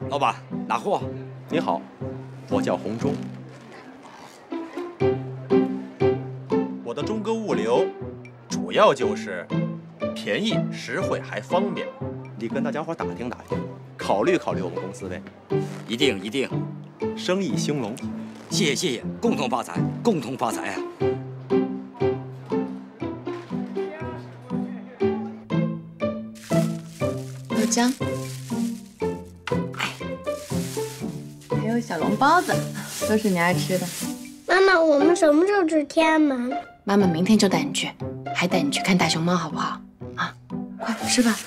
老板，拿货。 你好，我叫洪忠。我的中哥物流主要就是便宜、实惠还方便。你跟大家伙打听打听，考虑考虑我们公司呗。 一定一定， 生意兴隆。 谢谢，共同发财，共同发财啊！ 豆浆，还有小笼包子，都是你爱吃的。 妈妈，我们什么时候去天安门？ 妈妈明天就带你去，还带你去看大熊猫，好不好？啊，快吃吧。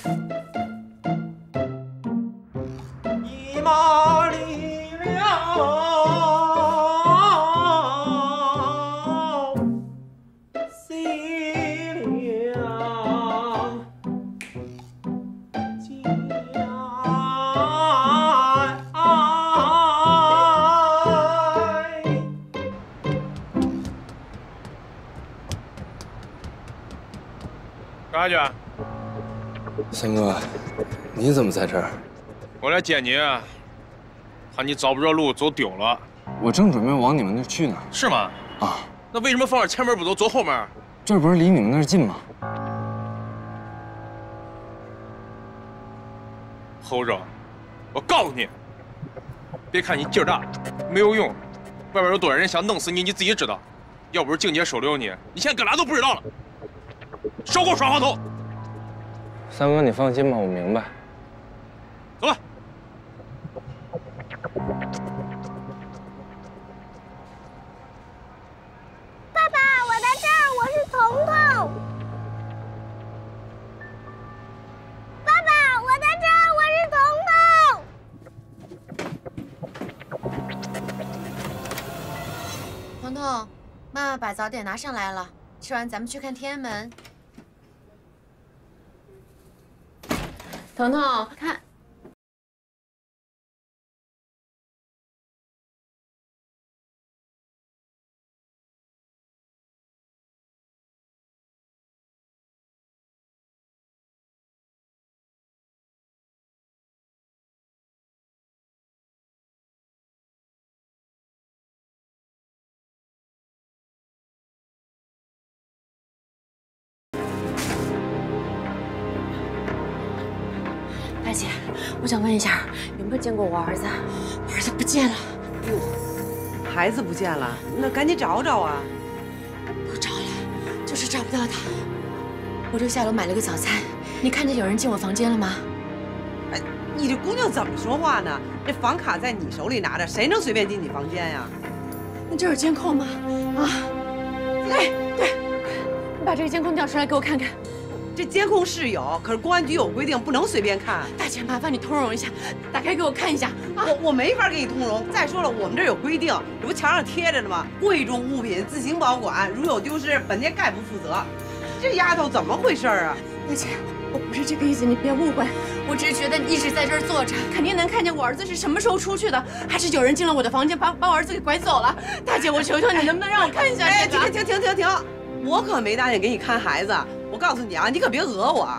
一马离了西凉干啥去？ 三哥，你怎么在这儿？ 我来接你，怕你找不着路，走丢了。 我正准备往你们那儿去呢。 是吗？ 啊， 那为什么放着前门不走，走后门？ 这不是离你们那儿近吗？ 猴子，我告诉你，别看你劲儿大，没有用。外边有多少人想弄死你，你自己知道。要不是静姐收留你，你现在搁哪都不知道了。少给我耍滑头！ 三哥，你放心吧，我明白。 走吧。 爸爸，我在这儿，我是彤彤。爸爸，我在这儿，我是彤彤。 彤彤，妈妈把早点拿上来了，吃完咱们去看天安门。彤彤，看。大姐，我想问一下，有没有见过我儿子？我儿子不见了。 哟，孩子不见了，那赶紧找找啊！ 不找了，就是找不到他。我就下楼买了个早餐，你看见有人进我房间了吗？ 哎，你这姑娘怎么说话呢？这房卡在你手里拿着，谁能随便进你房间呀？ 那这有监控吗？啊，对，你把这个监控调出来给我看看。 这监控是有，可是公安局有规定，不能随便看。 大姐，麻烦你通融一下，打开给我看一下啊！ 我没法给你通融。再说了，我们这有规定，这不墙上贴着呢吗？贵重物品自行保管，如有丢失，本店概不负责。这丫头怎么回事啊？ 大姐，我不是这个意思，你别误会。我只是觉得你一直在这儿坐着，肯定能看见我儿子是什么时候出去的，还是有人进了我的房间把我儿子给拐走了？大姐，我求求你，能不能让我看一下？ 哎，停！我可没答应给你看孩子。我告诉你啊，你可别讹我。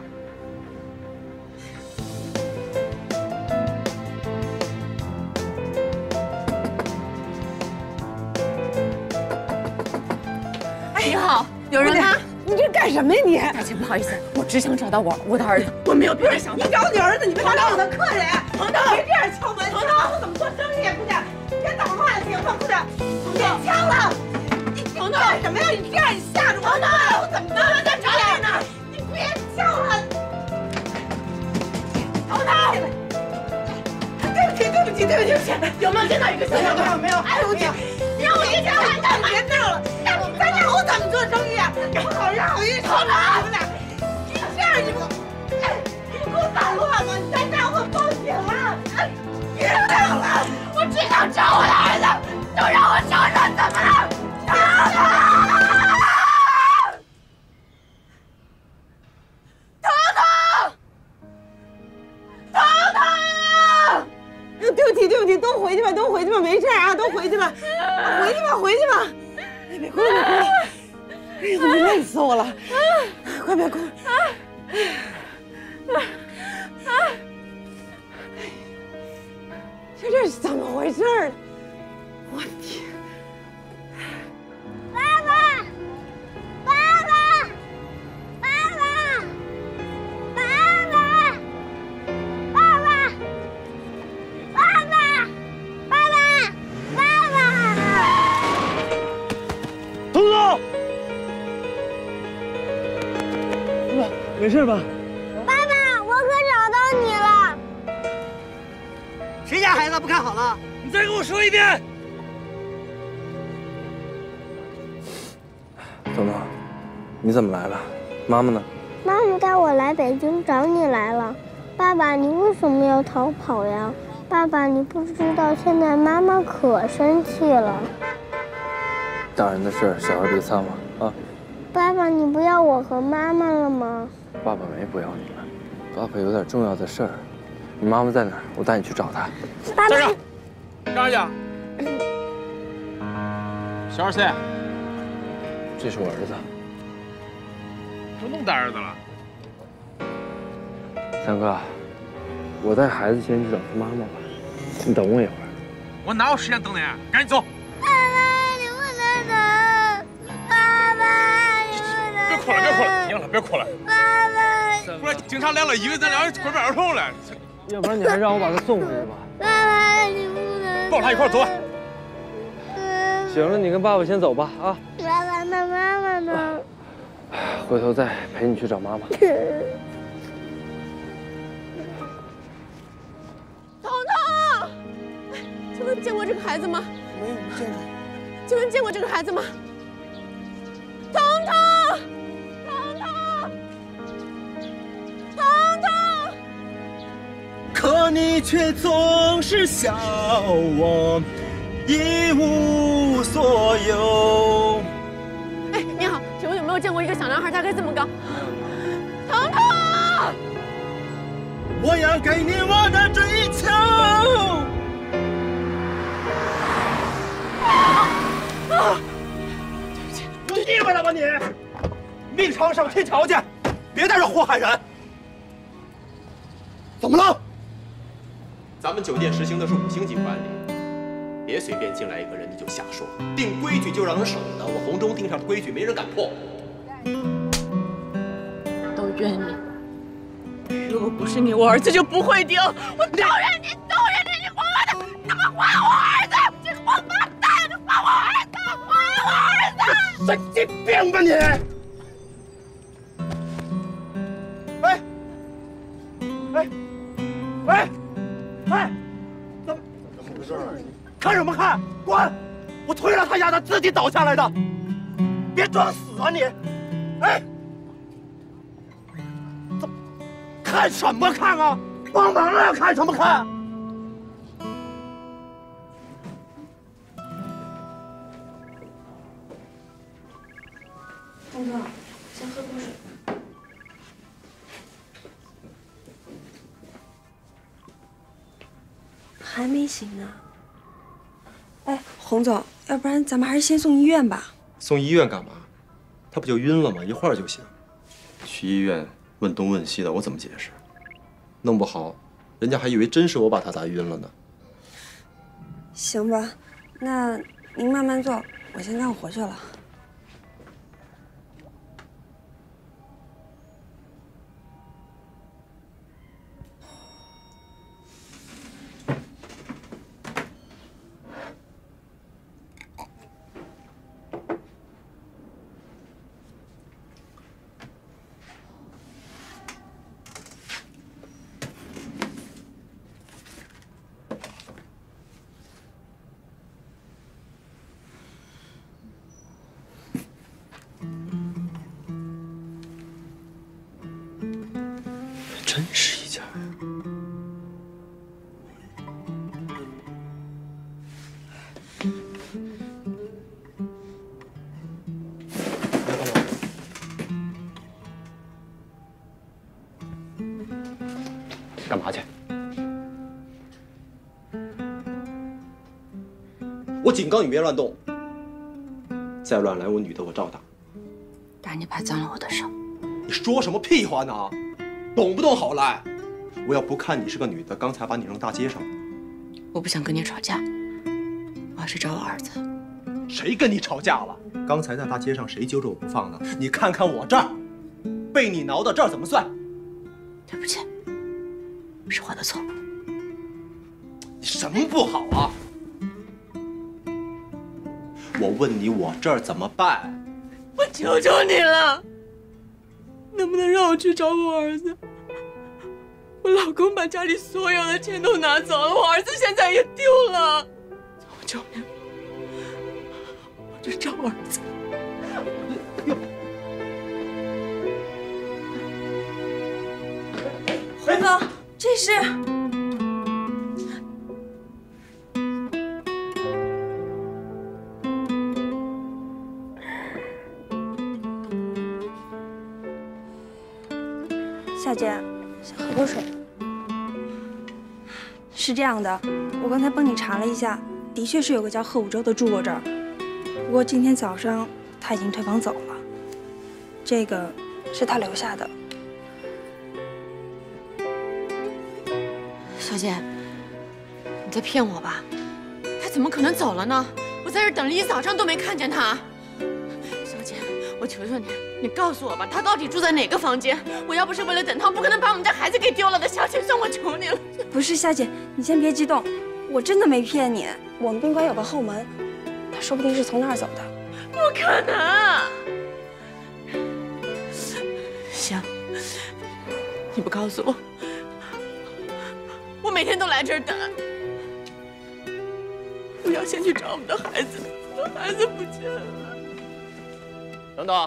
你好，有人吗？ 你这干什么呀你？ 大姐，不好意思，我只想找到我的儿子，我没有别的想法。 你找你儿子，你别打扰我的客人。 彤彤， 别这样敲门，你知道我怎么做生意？不是，别捣乱行吗？不是，别敲了。彤彤，干什么呀？你这样你吓着我。彤彤，我怎么办？我在找你呢。你别敲了。彤彤，对不起， 有没有见到一个小小的？ 没有。哎呦，你让我一家人干嘛？别闹了，咱俩我怎么做生意啊？好意思，彤彤，你们俩，你这样你不，哎，你不给我捣乱吗？你再这样我报警了。哎，别闹了，我只想找我的儿子，就让我找找怎么了？彤彤！对不起，都回去吧，没事啊，都回去吧，回去吧。别哭了，哎呀，我累死我了，快别哭。 这是怎么回事呢？我的天！ 爸爸，爸爸，爸爸，爸爸，爸爸，爸爸，爸爸，爸爸！ 彤彤，没事吧？ 爸爸，我可找到你了。 谁家孩子不看好了？你再给我说一遍。 彤彤，你怎么来了？妈妈呢？ 妈妈带我来北京找你来了。爸爸，你为什么要逃跑呀？爸爸，你不知道现在妈妈可生气了。 大人的事，小孩别掺和啊！ 爸爸，你不要我和妈妈了吗？ 爸爸没不要你们，爸爸有点重要的事儿。你妈妈在哪儿？我带你去找她。 爸爸， 干啥去？小二岁， 这是我儿子。 都那么大儿子了？ 三哥，我带孩子先去找他妈妈吧，你等我一会儿。 我哪有时间等你？赶紧走！ 爸爸，你不能走！爸爸，你不能走！ 别哭了，别哭了，行了，别哭了。 爸爸， 不然警察来了，以为咱俩人拐卖儿童了。 要不然你还让我把他送回去吧。 爸爸，你不能抱他一块儿走。 行了，你跟爸爸先走吧啊。 爸爸，那妈妈呢？ 回头再陪你去找妈妈。 彤彤，请问见过这个孩子吗？ 没有见过。 请问见过这个孩子吗？彤彤，彤彤，彤彤。 可你却总是笑我一无所有。 哎，你好，请问有没有见过一个小男孩大概这么高？彤彤， 我要给你我的追求。你腻歪了吧你？命长上天朝去，别在这祸害人。怎么了？ 咱们酒店实行的是5星级管理，别随便进来一个人你就瞎说，定规矩就让人省得。我红中定上的规矩没人敢破。 都怨你！如果不是你，我儿子就不会丢。我都怨你，都怨你！你妈妈的，怎么还我儿子？这个王八蛋，你还我儿子！还我儿子！ 神经病吧你！哎，哎，哎，哎，怎么回事啊？看什么看？滚！我推了他丫的自己倒下来的，别装死啊你！哎，怎么看什么看啊？帮忙啊！看什么看？ 东哥，先喝口水。 还没醒呢。哎，洪总，要不然咱们还是先送医院吧。 送医院干嘛？他不就晕了吗？一会儿就行。去医院问东问西的，我怎么解释？弄不好，人家还以为真是我把他打晕了呢。 行吧，那您慢慢做，我先干活去了。 真是一家呀！干嘛去？我警告你别乱动，再乱来我女的我照打。 但你怕脏了我的手。 你说什么屁话呢？懂不懂好赖？我要不看你是个女的，刚才把你扔大街上， 我不想跟你吵架，我要去找我儿子。 谁跟你吵架了？刚才在大街上谁揪着我不放呢？你看看我这儿，被你挠到这儿怎么算？ 对不起，是我的错。 你什么不好啊？我问你，我这儿怎么办？ 我求求你了，能不能让我去找我儿子？我老公把家里所有的钱都拿走了，我儿子现在也丢了。求求你，我去找我儿子。 红哥，这是。夏姐，想喝口水。是这样的，我刚才帮你查了一下，的确是有个叫贺武洲的住过这儿，不过今天早上他已经退房走了。这个是他留下的。 小姐，你在骗我吧？他怎么可能走了呢？我在这等了一早上都没看见他。小姐，我求求你，你告诉我吧，他到底住在哪个房间？我要不是为了等他，我不可能把我们家孩子给丢了的。小姐，算我求你了。 不是夏姐，你先别激动，我真的没骗你。我们宾馆有个后门，他说不定是从那儿走的。 不可能！行，你不告诉我，我每天都来这儿等。我要先去找我们的孩子，我的孩子不见了。 等等，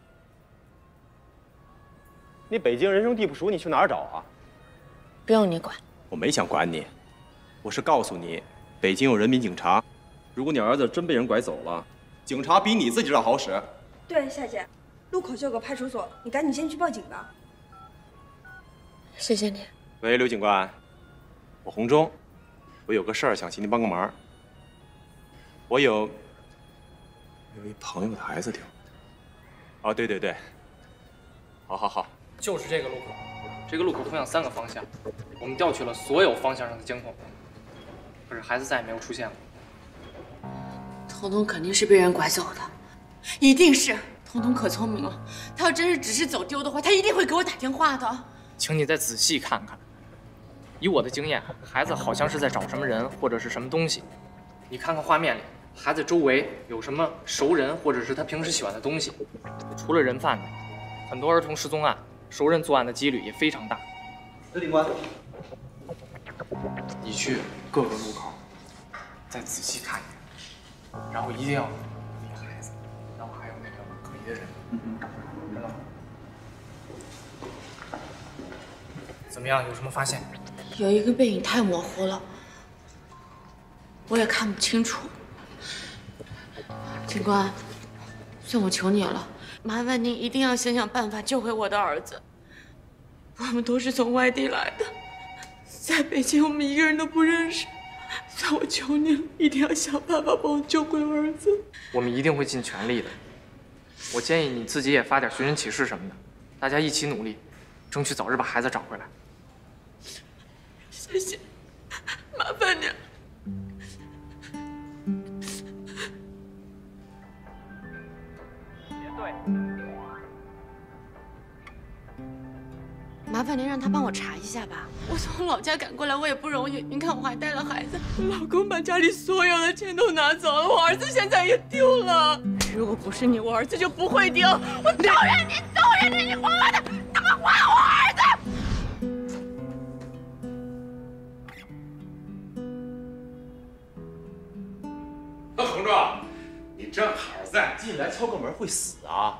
你北京人生地不熟，你去哪儿找啊？ 不用你管。 我没想管你，我是告诉你，北京有人民警察，如果你儿子真被人拐走了，警察比你自己这好使。 对，夏姐，路口就有个派出所，你赶紧先去报警吧。 谢谢你。 喂，刘警官，我洪忠，我有个事儿想请您帮个忙。我有一朋友的孩子丢。哦，对对对，好， 就是这个路口。这个路口通向3个方向，我们调取了所有方向上的监控，可是孩子再也没有出现过。 彤彤肯定是被人拐走的，一定是。彤彤可聪明了，他要真是只是走丢的话，他一定会给我打电话的。 请你再仔细看看，以我的经验，孩子好像是在找什么人或者是什么东西。你看看画面里，孩子周围有什么熟人或者是他平时喜欢的东西。除了人贩子，很多儿童失踪案，熟人作案的几率也非常大。 刘警官， 你去各个路口再仔细看一眼，然后一定要注意孩子，然后还有那个可疑的人。知道吗？怎么样？有什么发现？ 有一个背影太模糊了，我也看不清楚。警官，算我求你了，麻烦您一定要想想办法救回我的儿子。我们都是从外地来的，在北京我们一个人都不认识，算我求你了，一定要想办法帮我救回我儿子。 我们一定会尽全力的。我建议你自己也发点寻人启事什么的，大家一起努力，争取早日把孩子找回来。 谢谢，麻烦你了。麻烦您让他帮我查一下吧。我从老家赶过来，我也不容易。您看我还带了孩子，我老公把家里所有的钱都拿走了，我儿子现在也丢了。如果不是你，我儿子就不会丢。我讨厌你，讨厌你，你还我的，他妈还我儿子！ 洪忠，你正好在， 进来敲个门会死啊？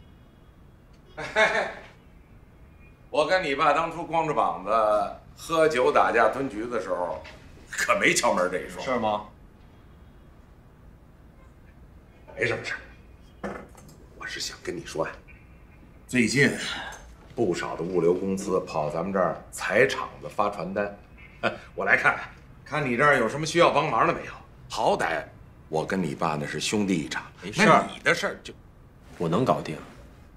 我跟你爸当初光着膀子喝酒打架吞橘子的时候，可没敲门这一说。 是吗？ 没什么事儿，我是想跟你说呀，最近不少的物流公司跑咱们这儿踩场子发传单，我来看看你这儿有什么需要帮忙的没有？好歹我跟你爸那是兄弟一场， 没事儿， 那你的事儿就我能搞定。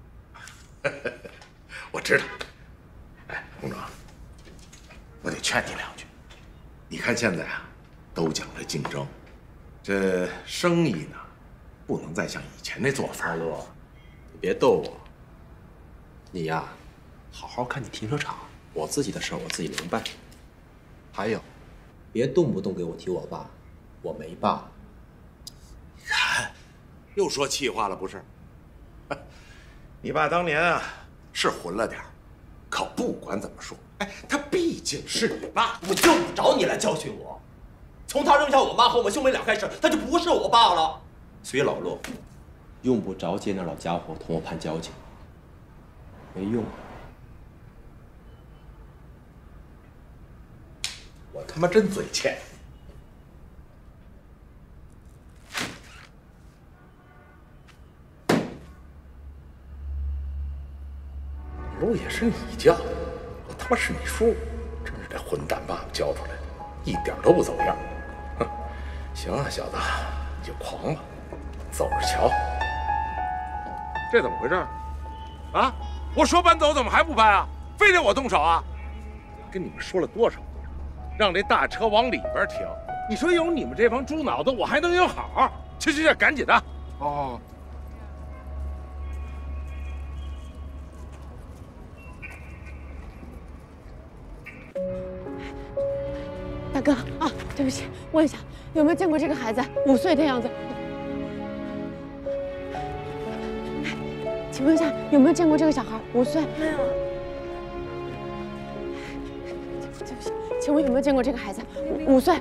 我知道。哎，洪忠，我得劝你两句。你看现在啊， 都讲究竞争，这生意呢，不能再像以前那做法。 老陆，你别逗我。你呀，好好看你停车场，我自己的事儿我自己能办。还有，别动不动给我提我爸，我没爸。 你看，又说气话了不是？你爸当年啊是混了点儿，可不管怎么说，哎，他毕竟是你爸， 我用不着你来教训我。从他扔下我妈和我们兄妹俩开始，他就不是我爸了。 所以老陆，用不着借那老家伙同我攀交情，没用。 我他妈真嘴欠。路也是你教的，我他妈是你叔，真是这混蛋爸爸教出来的，一点都不走样。哼，行啊，小子，你就狂吧，走着瞧。这怎么回事？啊！我说搬走怎么还不搬啊？非得我动手啊？跟你们说了多少遍，让这大车往里边停。你说有你们这帮猪脑子，我还能有好？去，赶紧的。哦。 大哥啊，对不起，问一下有没有见过这个孩子？5岁的样子。请问一下有没有见过这个小孩？5岁。没有。对不起，请问有没有见过这个孩子？5岁。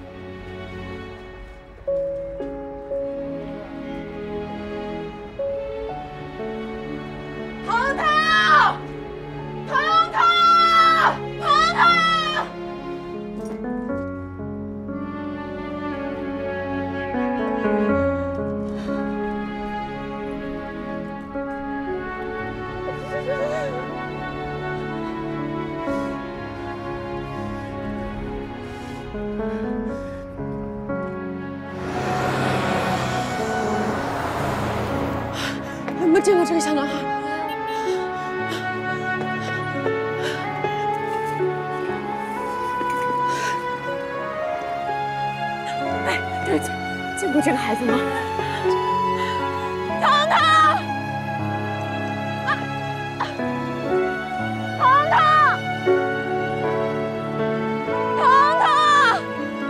腾腾，腾腾，腾腾。 有没有见过这个小男孩？哎，对不起，见过这个孩子吗？ 腾腾，腾腾，腾腾，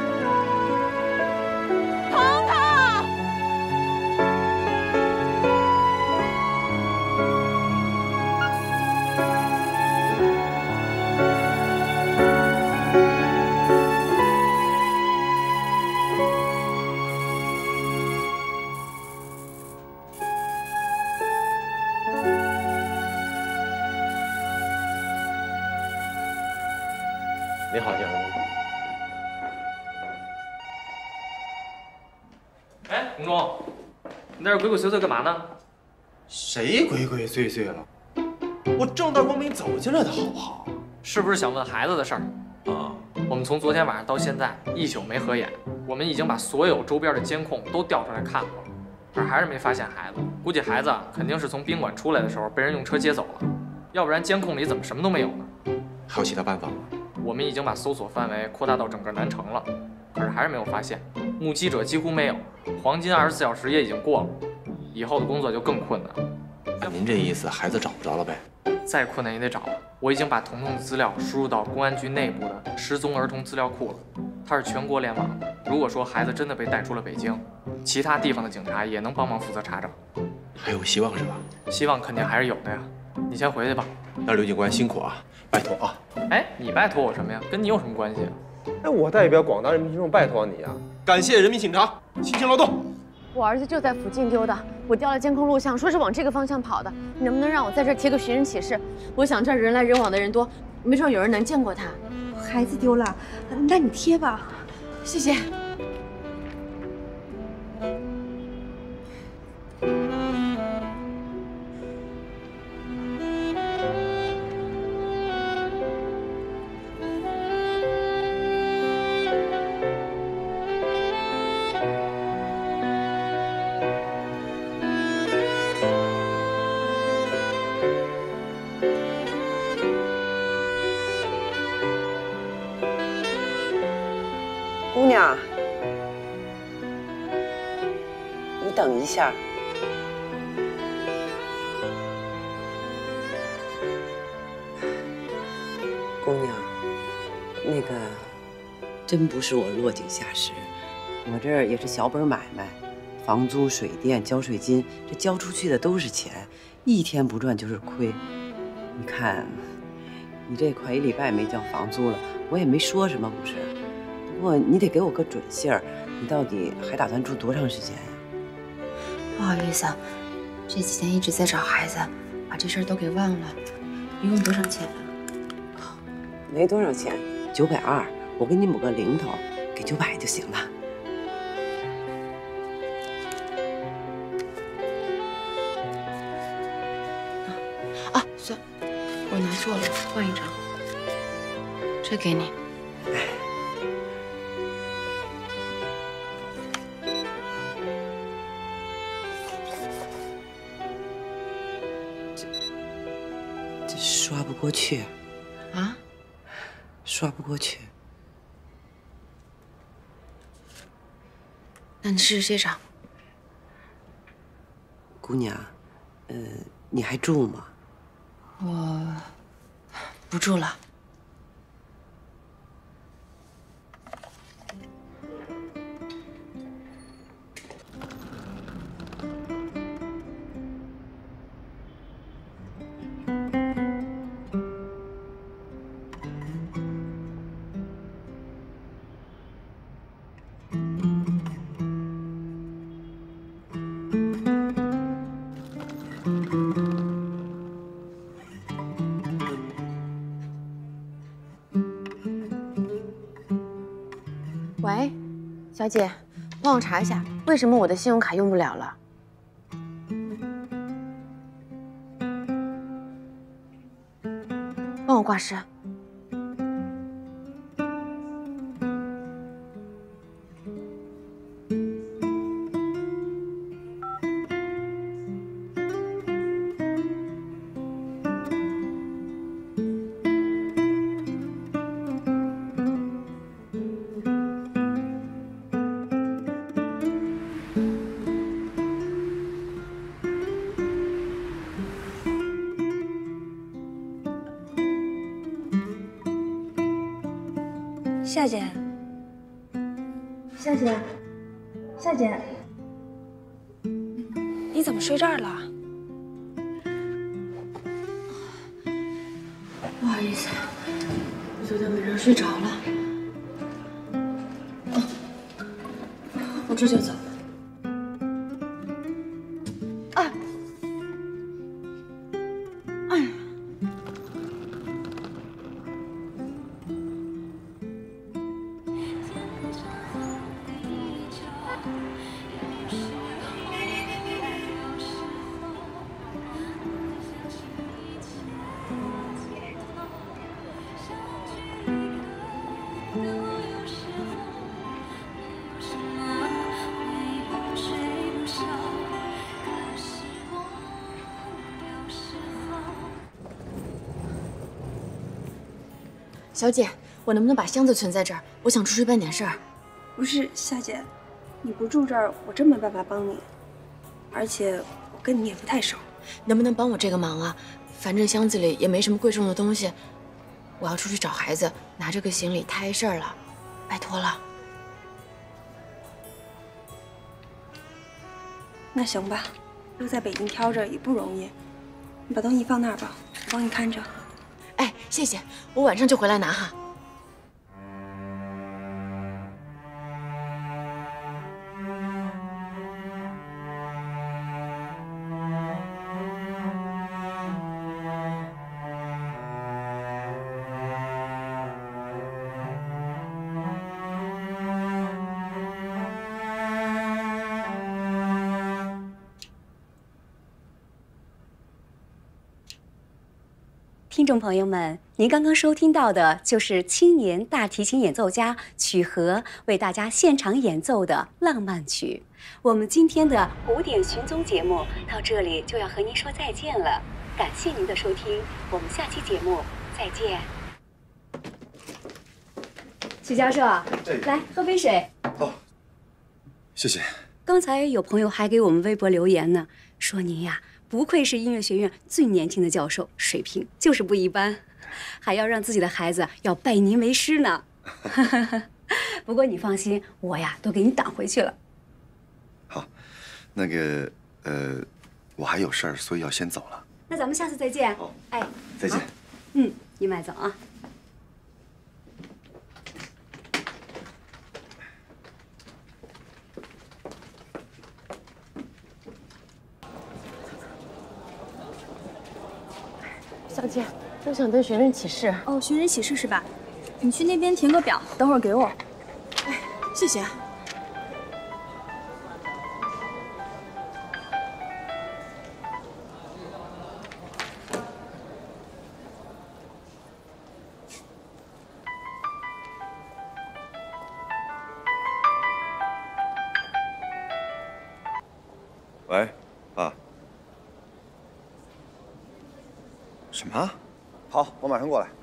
腾腾。 你好，先生。 哎，红忠，你在这鬼鬼祟祟干嘛呢？ 谁鬼鬼祟祟了？我正大光明走进来的好不好？ 是不是想问孩子的事儿？ 啊， 我们从昨天晚上到现在一宿没合眼，我们已经把所有周边的监控都调出来看过了，可是还是没发现孩子。估计孩子肯定是从宾馆出来的时候被人用车接走了，要不然监控里怎么什么都没有呢？ 还有其他办法吗？ 我们已经把搜索范围扩大到整个南城了，可是还是没有发现，目击者几乎没有，黄金24小时也已经过了，以后的工作就更困难。 按您这意思，孩子找不着了呗？ 再困难也得找。我已经把彤彤的资料输入到公安局内部的失踪儿童资料库了，它是全国联网的。如果说孩子真的被带出了北京，其他地方的警察也能帮忙负责查找。 还有希望是吧？ 希望肯定还是有的呀。你先回去吧。 那刘警官辛苦啊，拜托啊。 哎，你拜托我什么呀？跟你有什么关系啊？ 哎，我代表广大人民群众拜托你啊， 感谢人民警察辛勤劳动。 我儿子就在附近丢的，我调了监控录像，说是往这个方向跑的。你能不能让我在这儿贴个寻人启事？我想这儿人来人往的人多，没准有人能见过他。 孩子丢了，那你贴吧。 谢谢。 姑娘， 你等一下。姑娘，那个真不是我落井下石，我这儿也是小本买卖，房租、水电、交税金，这交出去的都是钱，一天不赚就是亏。你看，你这快1礼拜没交房租了，我也没说什么，不是？不过你得给我个准信儿，你到底还打算住多长时间呀？ 不好意思，这几天一直在找孩子，把这事儿都给忘了。一共多少钱啊？ 没多少钱，920，我给你抹个零头，给900就行了。 啊，算，我拿错了，换一张。这给你。 这刷不过去。 啊？ 刷不过去。 那你试试这张。 姑娘，你还住吗？ 我不住了。喂，小姐，帮我查一下，为什么我的信用卡用不了了？帮我挂失。 夏姐，夏姐，夏姐，你怎么睡这儿了？ 不好意思，我昨天晚上睡着了。我这就走。哎，哎呀！小姐，我能不能把箱子存在这儿？我想出去办点事儿。 不是，夏姐，你不住这儿，我真没办法帮你。而且我跟你也不太熟， 能不能帮我这个忙啊？反正箱子里也没什么贵重的东西，我要出去找孩子，拿这个行李太碍事儿了，拜托了。 那行吧，又在北京挑着也不容易，你把东西放那儿吧，我帮你看着。 哎，谢谢，我晚上就回来拿哈。 听众朋友们，您刚刚收听到的就是青年大提琴演奏家曲和为大家现场演奏的浪漫曲。我们今天的古典寻踪节目到这里就要和您说再见了，感谢您的收听，我们下期节目再见。曲教授，来喝杯水。 哦，谢谢。 刚才有朋友还给我们微博留言呢，说您呀不愧是音乐学院最年轻的教授，水平就是不一般，还要让自己的孩子要拜您为师呢。不过你放心，我呀都给你挡回去了。 好，那个我还有事儿，所以要先走了。 那咱们下次再见。 好， 哎， 再见。 你慢走啊。 小姐，我想登寻人启事。 哦，寻人启事是吧？你去那边填个表，等会儿给我。 哎，谢谢。 喂，爸。什么？好，我马上过来。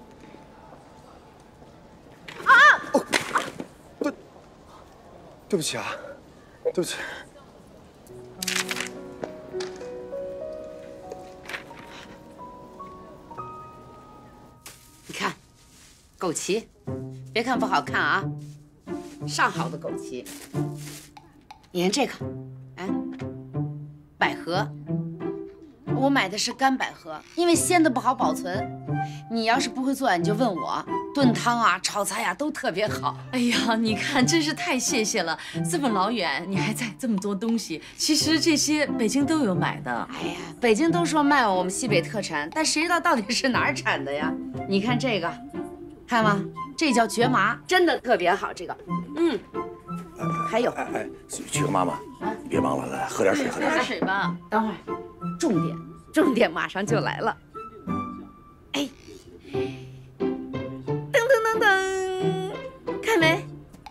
对不起啊，对不起。 你看，枸杞，别看不好看啊，上好的枸杞。你看这个，哎，百合。我买的是干百合，因为鲜的不好保存。你要是不会做，你就问我，炖汤啊、炒菜呀都特别好。 哎呀，你看，真是太谢谢了！这么老远，你还带这么多东西，其实这些北京都有买的。 哎呀，北京都说卖我们西北特产，但谁知道到底是哪儿产的呀？你看这个，看吗？这叫蕨麻，真的特别好。这个，还有， 曲和妈妈，你别忙了，来喝点水，喝点水。 喝水吧。等会儿，重点马上就来了。哎，噔噔噔噔，看没？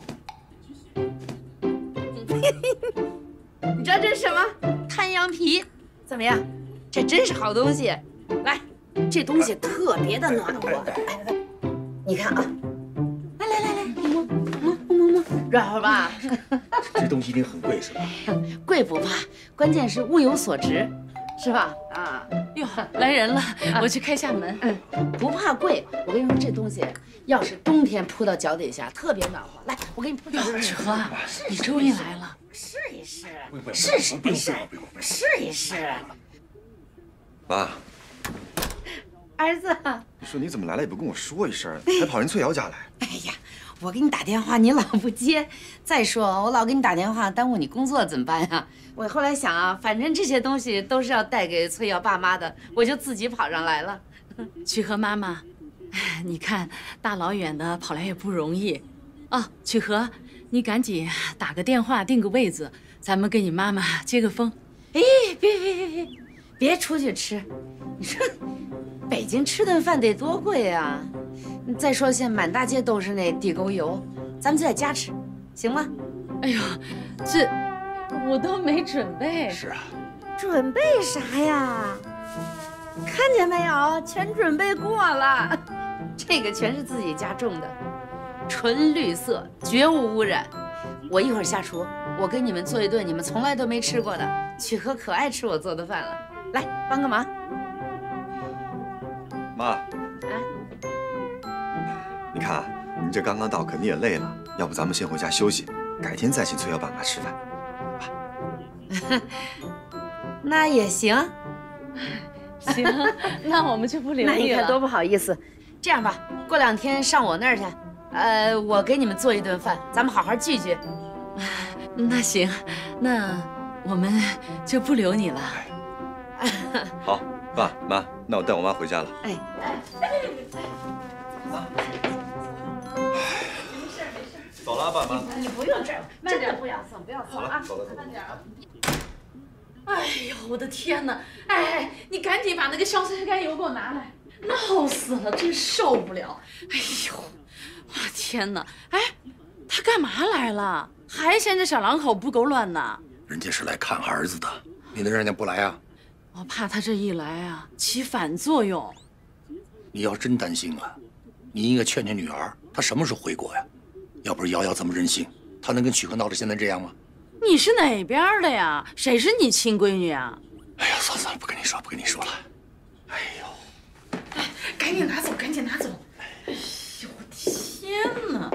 你知道这是什么？太阳皮，怎么样？这真是好东西。来，这东西特别的暖和。你看啊，来，你摸，软和吧？ 这东西一定很贵是吧？ 贵不怕，关键是物有所值。是吧？啊， 哟，来人了，我去开下门。 不怕贵，我跟你说，这东西要是冬天铺到脚底下，特别暖和。来，我给你铺脚底下。 曲和，你终于来了， 试一试，试一试。 妈， 儿子， 你说你怎么来了也不跟我说一声，还跑人翠瑶家来？ 哎呀，我给你打电话，你老不接。再说我老给你打电话，耽误你工作怎么办呀？我后来想啊，反正这些东西都是要带给翠瑶爸妈的，我就自己跑上来了。 曲和妈妈，你看大老远的跑来也不容易啊。曲和，你赶紧打个电话订个位子，咱们跟你妈妈接个风。 哎，别出去吃，你说北京吃顿饭得多贵啊！再说现在满大街都是那地沟油，咱们就在家吃，行吗？ 哎呦，这我都没准备。 是啊， 准备啥呀？看见没有，全准备过了。这个全是自己家种的，纯绿色，绝无污染。我一会儿下厨，我给你们做一顿你们从来都没吃过的。曲和可爱吃我做的饭了，来帮个忙。 妈，你看啊，你这刚刚到，肯定也累了，要不咱们先回家休息，改天再请翠瑶爸妈吃饭。 那也行， 行，那我们就不留你了。 那你看多不好意思。这样吧，过2天上我那儿去，我给你们做一顿饭，咱们好好聚聚。 那行，那我们就不留你了。 好，爸妈，那我带我妈回家了。 哎， 走了，爸妈。 你不用这样，慢点，不要送啊， 走了， 慢点啊。 哎呦，我的天哪！哎，你赶紧把那个硝酸甘油给我拿来，闹死了，真受不了！哎呦，我天哪！哎，他干嘛来了？还嫌这小两口不够乱呢？ 人家是来看儿子的，你能让人家不来啊？ 我怕他这一来啊，起反作用。 你要真担心啊，你应该劝劝女儿，她什么时候回国呀？要不是瑶瑶这么任性，她能跟曲和闹得现在这样吗？ 你是哪边的呀？谁是你亲闺女啊？ 哎呀，算了，不跟你说了。哎呦， 赶紧拿走，赶紧拿走！哎呦，我天哪！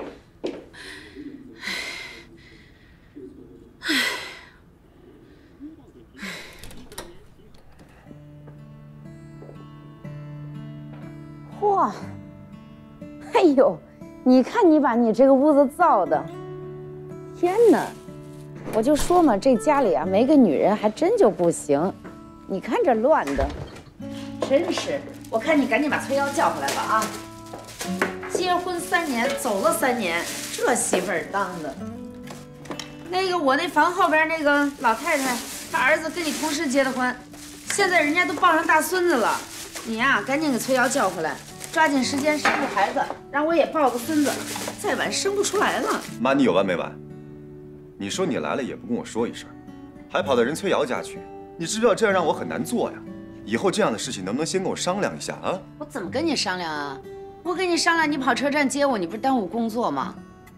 嚯！哎呦，你看你把你这个屋子造的，天哪！我就说嘛，这家里啊没个女人还真就不行。你看这乱的，真是！我看你赶紧把崔瑶叫回来吧啊！结婚3年，走了3年，这媳妇儿当的。那个我那房后边那个老太太，她儿子跟你同时结的婚，现在人家都抱上大孙子了。你呀，赶紧给崔瑶叫回来，抓紧时间生个孩子，让我也抱个孙子。再晚生不出来了。 妈，你有完没完？你说你来了也不跟我说一声，还跑到人崔瑶家去，你知不知道这样让我很难做呀？以后这样的事情能不能先跟我商量一下啊？ 我怎么跟你商量啊？我跟你商量，你跑车站接我，你不是耽误工作吗？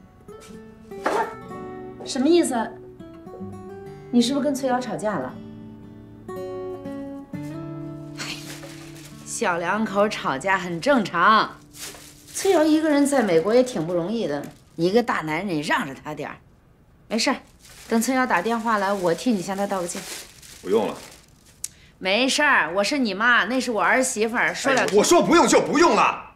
什么意思？你是不是跟崔瑶吵架了？小两口吵架很正常。崔瑶一个人在美国也挺不容易的，你一个大男人，你让着她点儿。没事，等崔瑶打电话来，我替你向她道个歉。 不用了。 没事儿，我是你妈，那是我儿媳妇儿，说两句。 我说不用就不用了。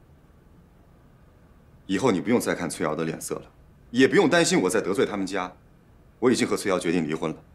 以后你不用再看崔瑶的脸色了，也不用担心我再得罪他们家。我已经和崔瑶决定离婚了。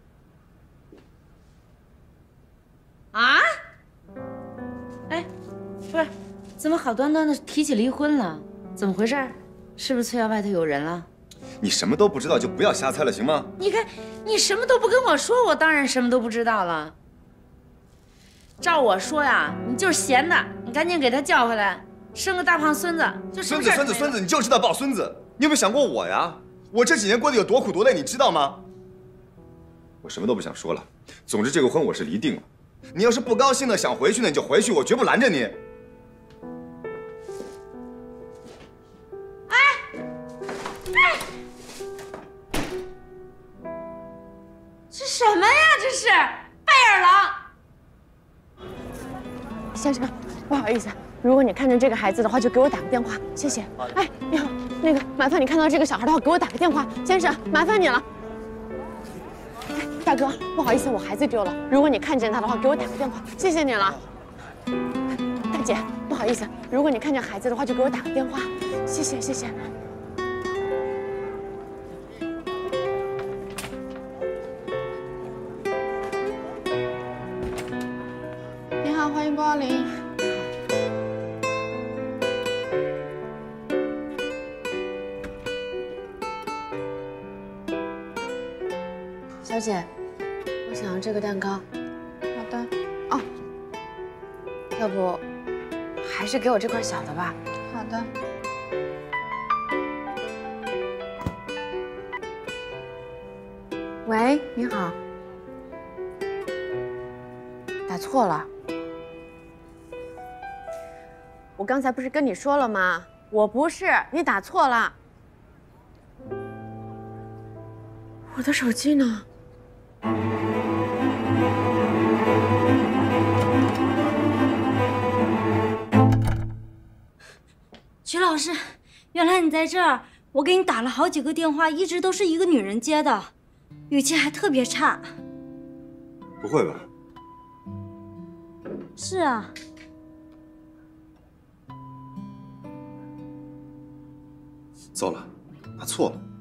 啊？哎，不是，怎么好端端的提起离婚了？怎么回事？是不是崔瑶外头有人了？ 你什么都不知道就不要瞎猜了，行吗？ 你看，你什么都不跟我说，我当然什么都不知道了。照我说呀，你就是闲的，你赶紧给他叫回来，生个大胖孙子，就什么事儿都没了。 孙子，你就知道抱孙子。你有没有想过我呀？我这几年过得有多苦多累，你知道吗？我什么都不想说了。总之，这个婚我是离定了。你要是不高兴的想回去呢，你就回去，我绝不拦着你。 这什么呀？这是贝尔郎。 先生，不好意思，如果你看见这个孩子的话，就给我打个电话，谢谢。哎，你好，那个麻烦你看到这个小孩的话，给我打个电话，先生，麻烦你了。哎，大哥，不好意思，我孩子丢了，如果你看见他的话，给我打个电话，谢谢你了。大姐，不好意思，如果你看见孩子的话，就给我打个电话，谢谢，谢谢。你好，欢迎光临。小姐，我想要这个蛋糕。好的。哦，要不还是给我这块小的吧。好的。喂，你好。打错了。我刚才不是跟你说了吗？我不是，你打错了。我的手机呢？ 徐老师，原来你在这儿！我给你打了好几个电话，一直都是一个女人接的，语气还特别差。 不会吧？ 是啊。 糟了，打错了。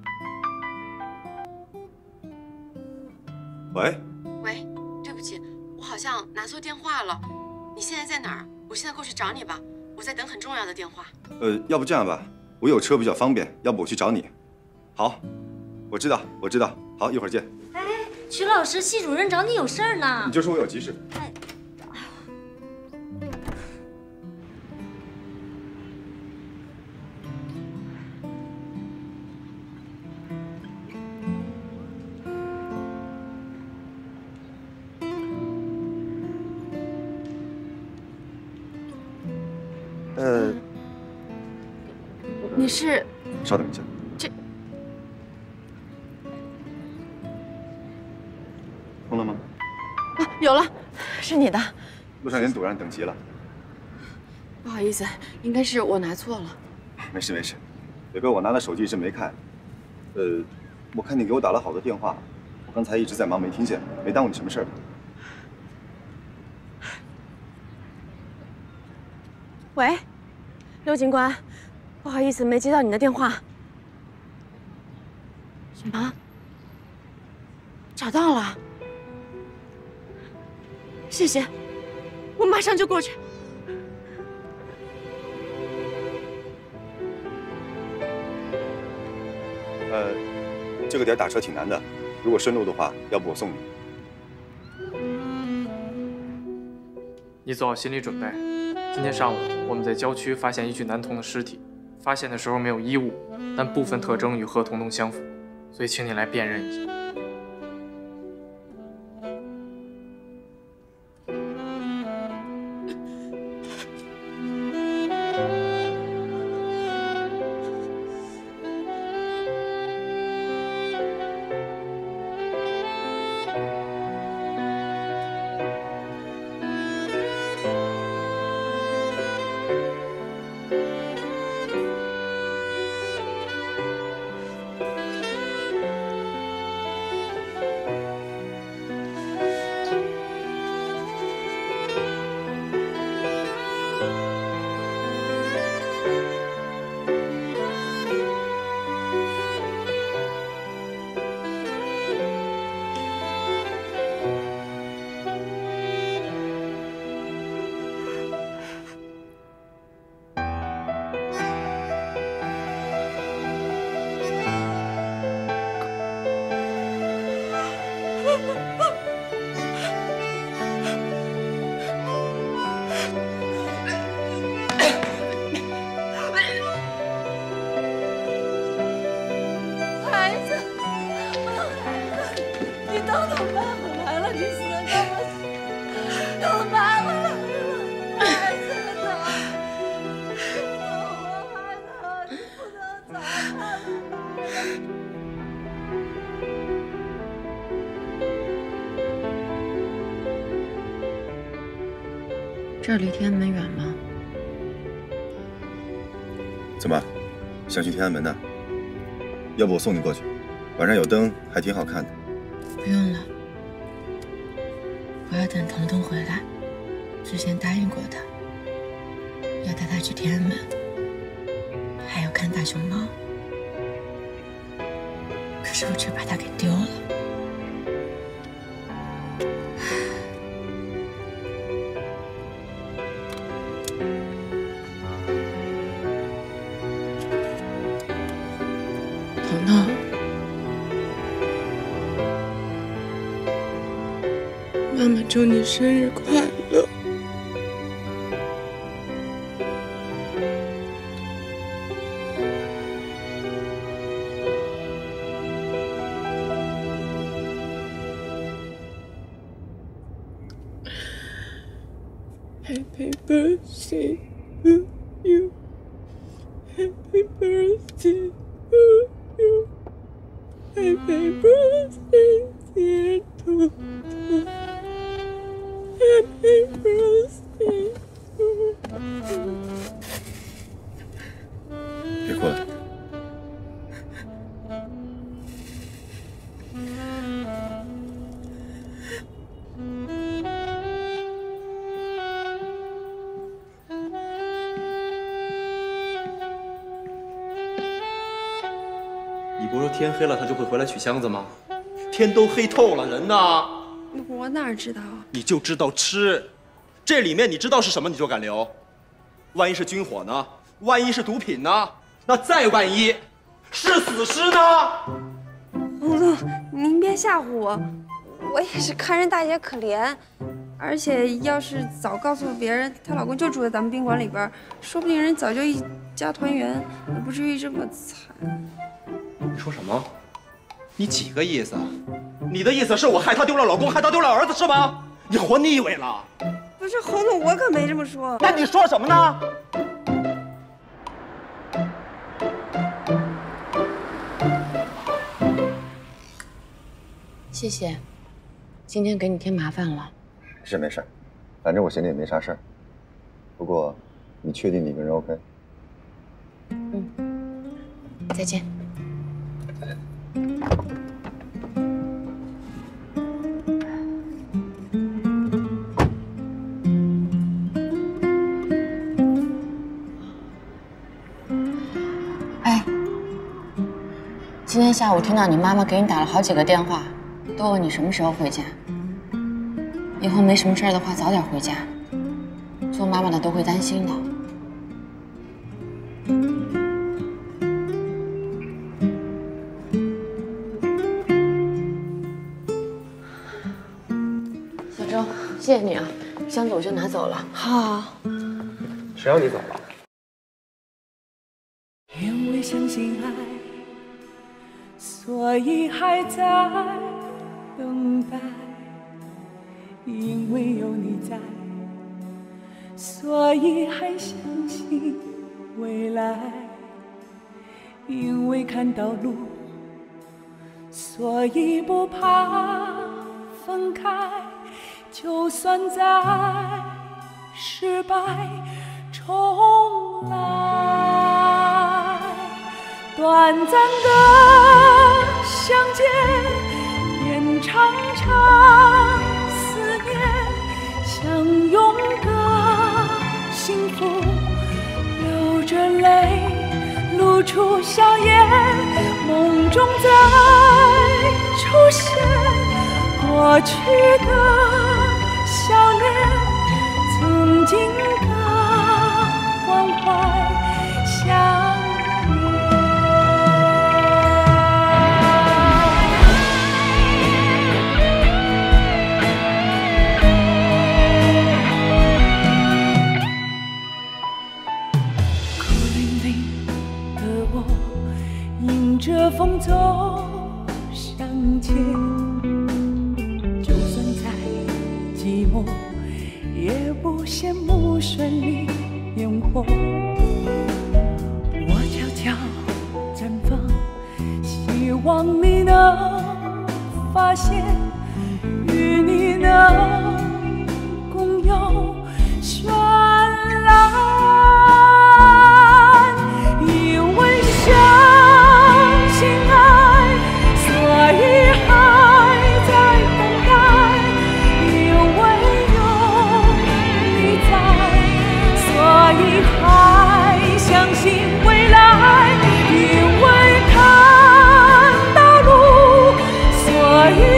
喂。 喂，对不起，我好像拿错电话了。你现在在哪儿？我现在过去找你吧。我在等很重要的电话。 要不这样吧，我有车比较方便，要不我去找你。好，我知道。好，一会儿见。 哎，徐老师，系主任找你有事儿呢。 你就说我有急事。 哎。 你是？ 稍等一下。 有了，是你的。 路上人堵，让你等急了。 不好意思，应该是我拿错了。 没事没事，北哥，我拿的手机一直没看。我看你给我打了好多电话，我刚才一直在忙没听见，没耽误你什么事儿吧？ 喂，刘警官，不好意思，没接到你的电话。什么？找到了？谢谢，我马上就过去。 这个点打车挺难的，如果顺路的话，要不我送你。 你做好心理准备。今天上午，我们在郊区发现一具男童的尸体，发现的时候没有衣物，但部分特征与贺彤彤相符，所以请你来辨认一下。 这离天安门远吗？ 怎么，想去天安门呢？要不我送你过去，晚上有灯，还挺好看的。 不用了，我要等彤彤回来。之前答应过他，要带他去天安门，还要看大熊猫。可是我却把他给丢了。彤彤，妈妈祝你生日快乐。Happy birthday to you. Happy birthday to you. Happy birthday, dear Toto. Happy birthday to you. 别哭了。 你不是说天黑了他就会回来取箱子吗？天都黑透了，人呢？ 我哪知道啊？ 你就知道吃，这里面你知道是什么你就敢留？万一是军火呢？万一是毒品呢？那再万一是死尸呢？ 洪总，您别吓唬我，我也是看人大姐可怜，而且要是早告诉别人她老公就住在咱们宾馆里边，说不定人早就一家团圆，也不至于这么惨。 你说什么？你几个意思？你的意思是我害她丢了老公，害她丢了儿子是吗？你活腻味了？ 不是洪总，我可没这么说。 那你说什么呢？ 谢谢，今天给你添麻烦了。 没事，反正我心里也没啥事儿。不过，你确定你一个人 OK？ 再见。哎，今天下午听到你妈妈给你打了好几个电话，都问你什么时候回家。以后没什么事儿的话，早点回家。做妈妈的都会担心的。小周，谢谢你啊，箱子我就拿走了。好。 谁让你走了？ 因为相信爱，所以还在等待。因为有你在，所以还相信未来。因为看到路，所以不怕分开。就算再失败重来，短暂的相见变长长思念，相拥的幸福，流着泪露出笑颜，梦中再出现过去的笑脸，曾经的关怀相孤零零的我，迎着风走向前，就算再寂寞，也不羡慕绚丽烟火。我悄悄绽放，希望你能发现，与你能共有绚烂。因为相信爱，所以还在等待。因为有你在，所以还相信未来。因为看到路，所以